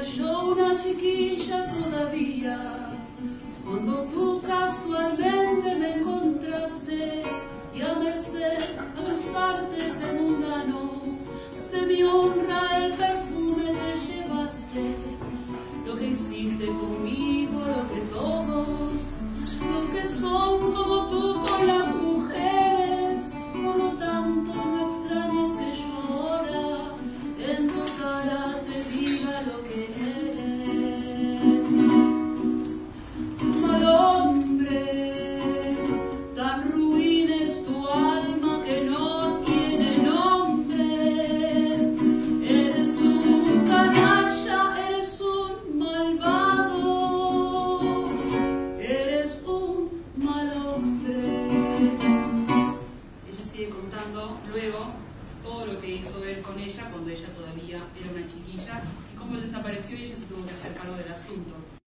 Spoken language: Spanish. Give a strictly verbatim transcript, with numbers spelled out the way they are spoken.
yo una chiquilla todavía, cuando tú casualmente me encontraste y a merced a tus artes de mundano, de mi honra el perfume te llevaste. Lo que hiciste conmigo, lo que todos los que son como tú con las mujeres, por lo tanto no extrañes que yo ahora en tu cara te diga lo que eres. Mal hombre, tan ruin es tu alma que no tiene nombre. Eres un canalla, eres un malvado, eres un mal hombre. Ella sigue contando luego todo lo que hizo él con ella cuando ella todavía era una chiquilla y cómo él desapareció y ella se tuvo que hacer cargo del asunto.